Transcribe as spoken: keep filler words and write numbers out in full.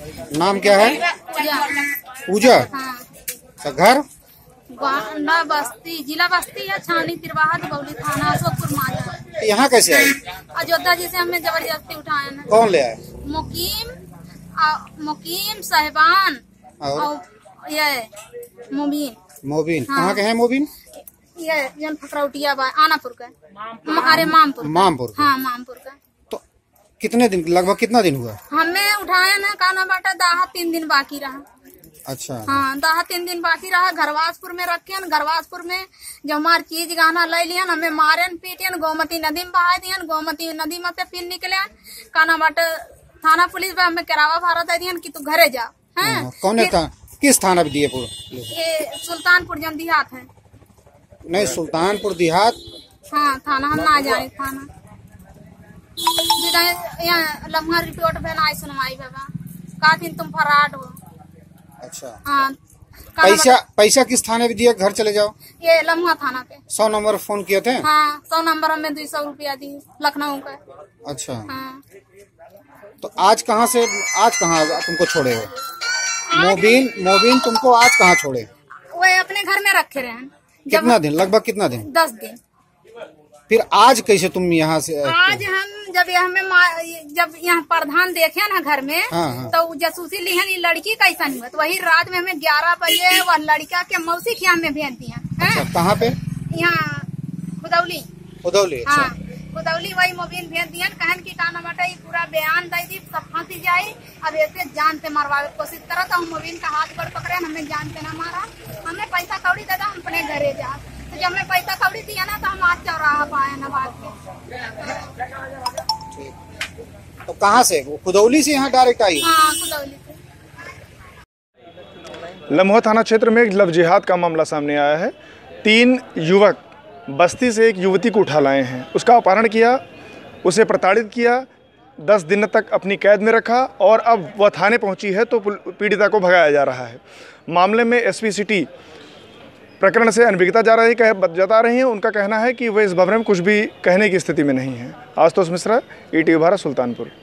नाम क्या है? पूजा। हाँ। अच्छा, घर? गोंडा बस्ती, जिला बस्ती है, छानी तिरवाहा दबौली थाना अशोकपुर माजा। यहाँ कैसे आई? अयोध्या जी से हमें जबरदस्ती उठाया ना। कौन ले आए? मुकीम आ, मुकीम साहिबान और, और ये मोबिन। मोबिन। हाँ। कहाँ के हैं मोबिन? ये जन फकरौटिया बा आनापुर का। अरे मामपुर। मामपुर। हाँ मामपुर का। तो कितने दिन, लगभग कितना दिन हुआ? हमें उठाया ना काना बाटा दाहा तीन दिन बाकी रहा। अच्छा। हाँ दाहा तीन दिन बाकी रहा। घरवासपुर में रखे घरवासपुर में जो हमार चीज गहना ले लियन हमें मारन पीटियन गोमती नदी में बहा दियन। गोमती नदी में से फिर निकले काना बाटा थाना पुलिस में हमें करावा भरा दे दियन कि तू घरे जा। हाँ, कौन था? किस थाना दिए? ये सुल्तानपुर जन देहात है। नहीं, सुल्तानपुर देहात। हाँ थाना हम ना जाने थाना। यहाँ लम्हा रिपोर्ट पे ना आई सुनवाई बाबा का दिन तुम फराड हो। अच्छा। हाँ। पैसा पैसा किस थाने पे दिया? घर चले जाओ। ये लम्हा थाना पे। सौ नंबर फोन किए थे? हाँ सौ नंबर हमें दो सौ रुपया दी लखनऊ का। अच्छा। हाँ। तो आज कहाँ से, आज कहाँ तुमको छोड़े हो? मोबिन मोबिन तुमको आज कहाँ छोड़े? वो अपने घर में रखे रहे। कितना दिन, लगभग कितना दिन? दस दिन। फिर आज कैसे तुम यहाँ से? आज हम जब हमें जब यहाँ प्रधान देखे ना घर में। हाँ, हाँ। तो जसूसी लिहन ये लड़की कैसा हुआ तो वही रात में हमें ग्यारह बजे वह लड़का के मौसी के हमें भेज दिया। अच्छा, कहाँ पे? यहाँ खुदौली। खुदौली। अच्छा। हाँ खुदौली वही मोबिल भेज दिया कहन की काना बाटा ये पूरा बयान दे दी सब फांसी जाये। अब ऐसे जान से मरवावे की कोशिश करा तो हम मोबिल का हाथ पर पकड़े हमें जान से न मारा। हमें पैसा कौड़ी दे हम अपने घरे जा। तो जब हमें पैसा कौड़ी दिया ना तो हम आज चौराहा पाए ना बात के। तो कहाँ से? वो खुदौली से यहाँ डायरेक्ट आई? हाँ खुदौली से। लम्हा थाना क्षेत्र में एक लव जिहाद का मामला सामने आया है। तीन युवक बस्ती से एक युवती को उठा लाए हैं, उसका अपहरण किया, उसे प्रताड़ित किया, दस दिन तक अपनी कैद में रखा और अब वह थाने पहुंची है तो पीड़िता को भगाया जा रहा है। मामले में एसपी सिटी प्रकरण से अनभिज्ञता जा रही कह जता रही हैं। उनका कहना है कि वे इस बारे में कुछ भी कहने की स्थिति में नहीं है। आशुतोष मिश्रा, ईटीवी भारत, सुल्तानपुर।